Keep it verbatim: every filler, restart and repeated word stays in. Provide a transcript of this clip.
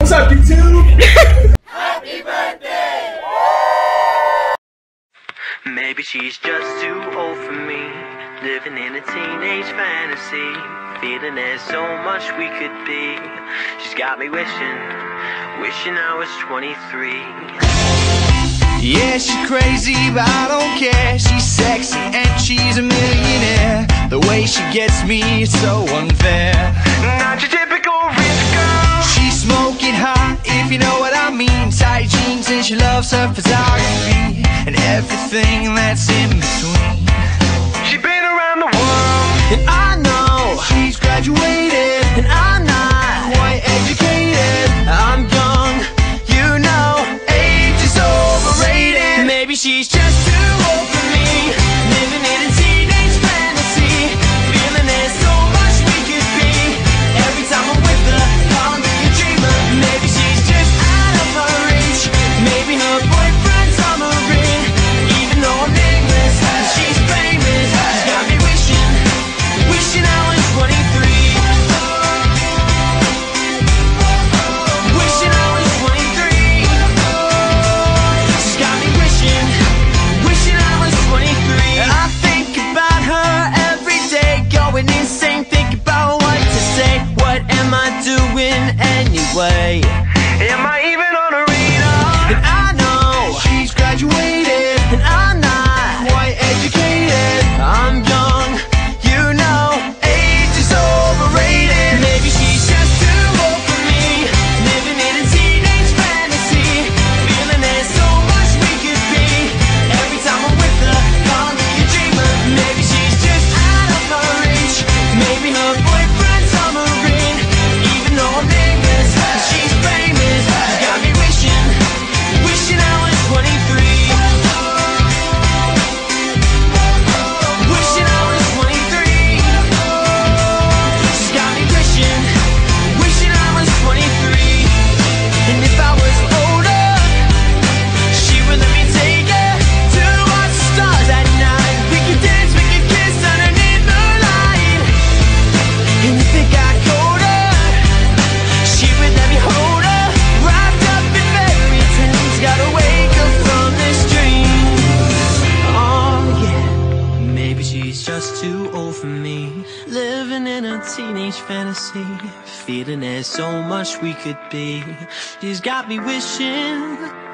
What's up, YouTube? Happy birthday! Maybe she's just too old for me, living in a teenage fantasy, feeling there's so much we could be. She's got me wishing, wishing I was twenty-three. Yeah, she's crazy, but I don't care. She's sexy and she's a millionaire. The way she gets me is so unfair. Not your typical rich girl. She's smoking hot, if you know what I mean. Tight jeans and she loves her photography and everything that's in between. She's been around the world, And I know she's graduated, and I'm not quite educated. I'm young, you know, age is overrated. Maybe she's just too old for me, living in a teenage fantasy, feeling there's so much we could be. Every time I'm with her, call me a dreamer. Maybe she's just out of her reach. Maybe her boyfriend's on the ring, even though I'm nameless. She's famous. She's got me wishing, wishing I was twenty-three. Wishing I was twenty-three. She's got me wishing, wishing I was twenty-three. I think about her every day, going insane, think about what to say. What am I doing anyway? am I even on a radar? And I know she's graduated, and I'm not quite educated. I'm young, you know, age is overrated. Maybe she's just too old for me, living in a teenage fantasy, feeling there's so much we could be. Every time I'm with her, call me a dreamer. Maybe she's just out of her reach. Maybe her boyfriend's on the ring, even though I'm nameless. She's famous. She's got me wishing, wishing I was twenty-three. Wishing I was twenty-three. She's got me wishing, wishing I was twenty-three. And if I was older, she would let me take her to watch the stars at night. We could dance, we could kiss underneath the light. And if it got colder, she would let me hold her, wrapped up in fairy tales. Gotta wake up from this dream. Oh yeah, maybe she's just too old for me, living in a teenage fantasy, feeling there's so much we could be. She's got me wishing